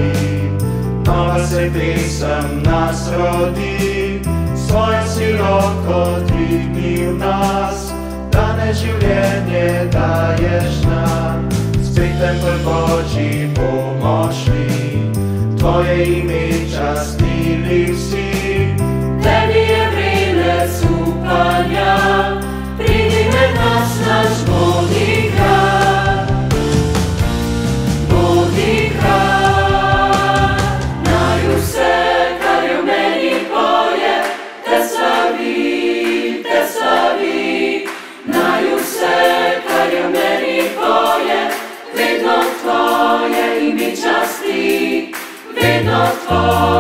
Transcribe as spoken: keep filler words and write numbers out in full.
chvali. Nova se pesem nas rodi, svojo silo dvigni v nas, danes življenje daješ nam. Spet tempelj Božji bomo šli, tvoje ime častili vsi. Tebi je vrelec upanja, pridi med nas naš Bogi kralj. Bogi kralj, naj vse, kar je v meni poje, te slavi, te slavi. Naj vse, kar je v meni poje, vedno tvoje ime časti, vedno tvoje.